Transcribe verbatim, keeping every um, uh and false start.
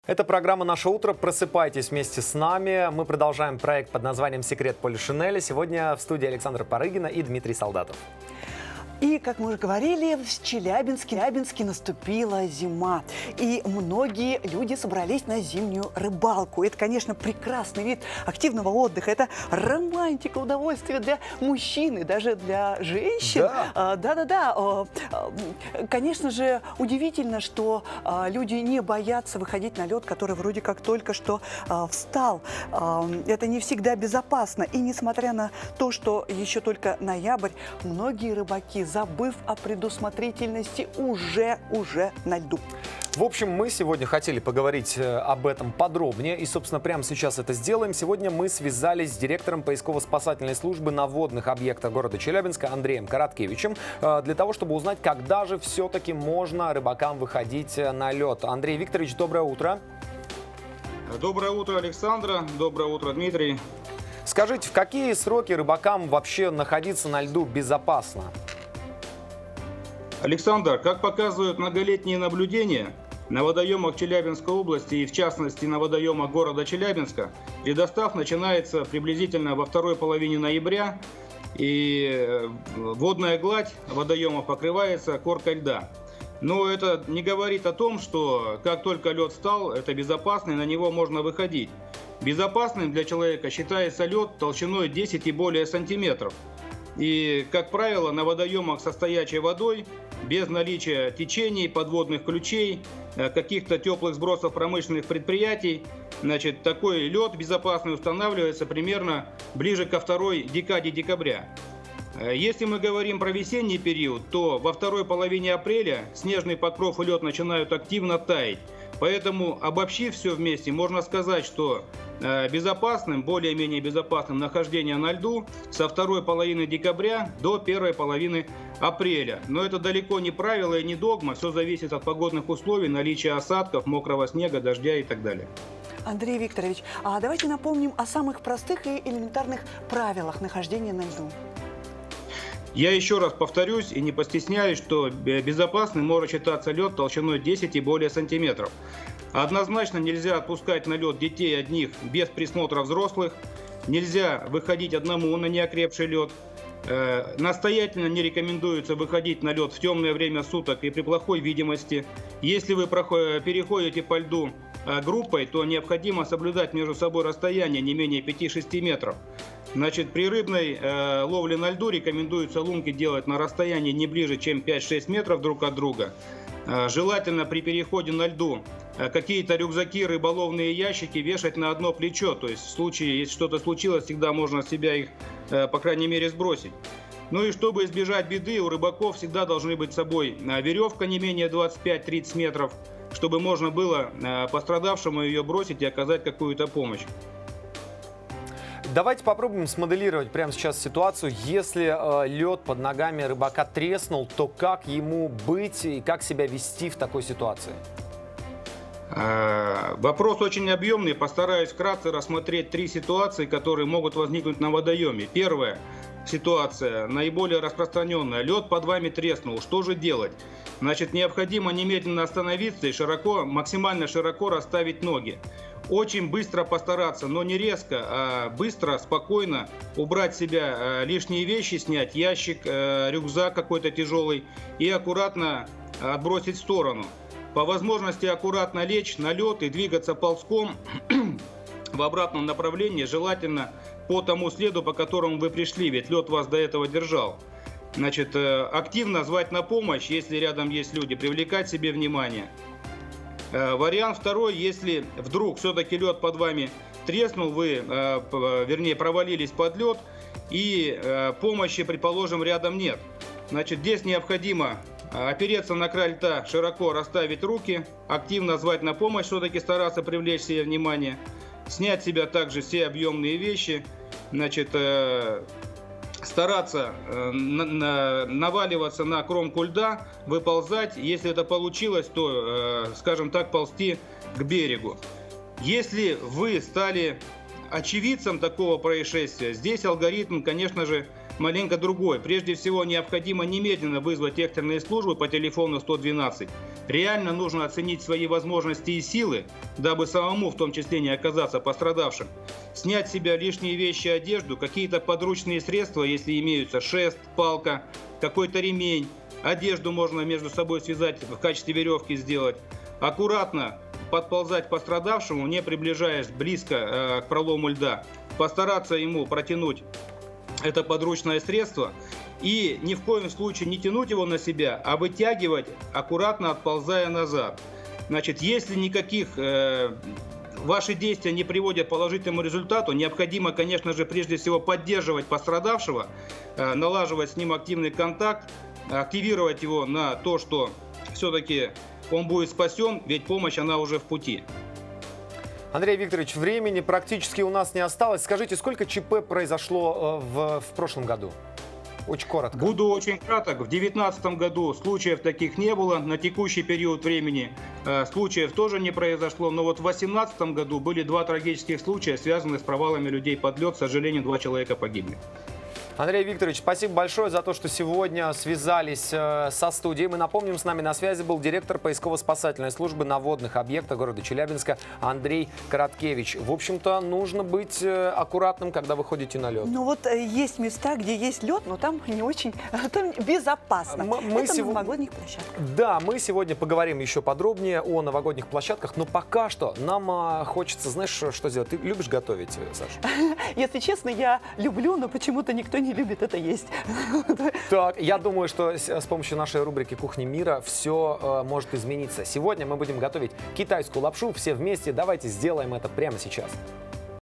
Это программа «Наше утро». Просыпайтесь вместе с нами. Мы продолжаем проект под названием «Секрет Полишинеля». Сегодня в студии Александра Парыгина и Дмитрий Солдатов. И, как мы уже говорили, в Челябинске, Челябинске наступила зима. И многие люди собрались на зимнюю рыбалку. Это, конечно, прекрасный вид активного отдыха. Это романтика, удовольствие для мужчин и даже для женщин. Да-да-да. Конечно же, удивительно, что люди не боятся выходить на лед, который вроде как только что встал. Это не всегда безопасно. И несмотря на то, что еще только ноябрь, многие рыбаки, забыв о предусмотрительности, уже, уже на льду. В общем, мы сегодня хотели поговорить об этом подробнее, и, собственно, прямо сейчас это сделаем. Сегодня мы связались с директором поисково-спасательной службы на водных объектах города Челябинска Андреем Короткевичем для того, чтобы узнать, когда же все-таки можно рыбакам выходить на лед. Андрей Викторович, доброе утро. Доброе утро, Александра. Доброе утро, Дмитрий. Скажите, в какие сроки рыбакам вообще находиться на льду безопасно? Александр, как показывают многолетние наблюдения, на водоемах Челябинской области и в частности на водоемах города Челябинска ледостав начинается приблизительно во второй половине ноября, и водная гладь водоемов покрывается коркой льда. Но это не говорит о том, что как только лед встал, это безопасно и на него можно выходить. Безопасным для человека считается лед толщиной десять и более сантиметров. И, как правило, на водоемах со стоячей водой, без наличия течений, подводных ключей, каких-то теплых сбросов промышленных предприятий, значит, такой лед безопасный устанавливается примерно ближе ко второй декаде декабря. Если мы говорим про весенний период, то во второй половине апреля снежный покров и лед начинают активно таять. Поэтому, обобщив все вместе, можно сказать, что безопасным, более-менее безопасным нахождение на льду со второй половины декабря до первой половины апреля. Но это далеко не правило и не догма, все зависит от погодных условий, наличия осадков, мокрого снега, дождя и так далее. Андрей Викторович, а давайте напомним о самых простых и элементарных правилах нахождения на льду. Я еще раз повторюсь и не постесняюсь, что безопасным может считаться лед толщиной десять и более сантиметров. Однозначно нельзя отпускать на лед детей одних без присмотра взрослых. Нельзя выходить одному на неокрепший лед. Э, настоятельно не рекомендуется выходить на лед в темное время суток и при плохой видимости. Если вы переходите по льду э, группой, то необходимо соблюдать между собой расстояние не менее пяти-шести метров. Значит, при рыбной э, ловле на льду рекомендуется лунки делать на расстоянии не ближе, чем пять-шесть метров друг от друга. Э, желательно при переходе на льду э, какие-то рюкзаки, рыболовные ящики вешать на одно плечо. То есть в случае, если что-то случилось, всегда можно с себя их, э, по крайней мере, сбросить. Ну и чтобы избежать беды, у рыбаков всегда должны быть с собой э, веревка не менее двадцать пять-тридцать метров, чтобы можно было э, пострадавшему ее бросить и оказать какую-то помощь. Давайте попробуем смоделировать прямо сейчас ситуацию. Если э, лед под ногами рыбака треснул, то как ему быть и как себя вести в такой ситуации? Вопрос очень объемный. Постараюсь вкратце рассмотреть три ситуации, которые могут возникнуть на водоеме. Первая ситуация, наиболее распространенная. Лед под вами треснул. Что же делать? Значит, необходимо немедленно остановиться и широко, максимально широко расставить ноги. Очень быстро постараться, но не резко, а быстро, спокойно убрать с себя лишние вещи, снять ящик, рюкзак какой-то тяжелый и аккуратно отбросить в сторону. По возможности аккуратно лечь на лед и двигаться ползком в обратном направлении, желательно по тому следу, по которому вы пришли, ведь лед вас до этого держал. Значит, активно звать на помощь, если рядом есть люди, привлекать себе внимание. Вариант второй, если вдруг все-таки лед под вами треснул, вы, вернее, провалились под лед и помощи, предположим, рядом нет. Значит, здесь необходимо опереться на край льда, широко расставить руки, активно звать на помощь, все-таки стараться привлечь себе внимание, снять с себя также все объемные вещи, значит, стараться э, на, на, наваливаться на кромку льда, выползать. Если это получилось, то, э, скажем так, ползти к берегу. Если вы стали очевидцем такого происшествия, здесь алгоритм, конечно же, маленько другой. Прежде всего, необходимо немедленно вызвать экстренные службы по телефону сто двенадцать. реально нужно оценить свои возможности и силы, дабы самому в том числе не оказаться пострадавшим. Снять с себя лишние вещи, одежду, какие-то подручные средства, если имеются шест, палка, какой-то ремень. Одежду можно между собой связать, в качестве веревки сделать. Аккуратно подползать к пострадавшему, не приближаясь близко э, к пролому льда. Постараться ему протянуть это подручное средство. И ни в коем случае не тянуть его на себя, а вытягивать, аккуратно отползая назад. Значит, если никаких э, ваши действия не приводят к положительному результату, необходимо, конечно же, прежде всего поддерживать пострадавшего, э, налаживать с ним активный контакт, активировать его на то, что все-таки он будет спасен, ведь помощь, она уже в пути. Андрей Викторович, времени практически у нас не осталось. Скажите, сколько ЧП произошло в, в прошлом году? Очень коротко. Буду очень краток. В две тысячи девятнадцатом году случаев таких не было. На текущий период времени э, случаев тоже не произошло. Но вот в две тысячи восемнадцатом году были два трагических случая, связанных с провалами людей под лед. К сожалению, два человека погибли. Андрей Викторович, спасибо большое за то, что сегодня связались э, со студией. Мы напомним, с нами на связи был директор поисково-спасательной службы на водных объектах города Челябинска Андрей Короткевич. В общем-то, нужно быть э, аккуратным, когда вы ходите на лед. Ну вот э, есть места, где есть лед, но там не очень, там безопасно. Мы, мы Это сего... на новогодних площадках. Да, мы сегодня поговорим еще подробнее о новогодних площадках, но пока что нам а, хочется, знаешь, что сделать? Ты любишь готовить, Саша? Если честно, я люблю, но почему-то никто не любит это есть. Так, я думаю, что с, с помощью нашей рубрики «Кухня мира» все э, может измениться. Сегодня мы будем готовить китайскую лапшу все вместе. Давайте сделаем это прямо сейчас.